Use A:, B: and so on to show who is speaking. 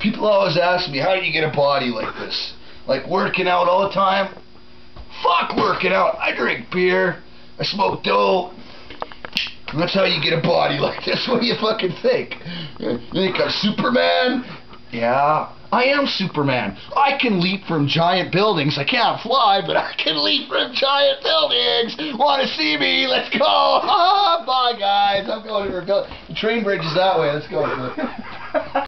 A: People always ask me, how do you get a body like this? Like working out all the time? Fuck working out. I drink beer. I smoke dope. And that's how you get a body like this. What do you fucking think? You think I'm Superman? Yeah, I am Superman. I can leap from giant buildings. I can't fly, but I can leap from giant buildings. Want to see me? Let's go. Bye, guys. I'm going to the train bridge is that way. Let's go.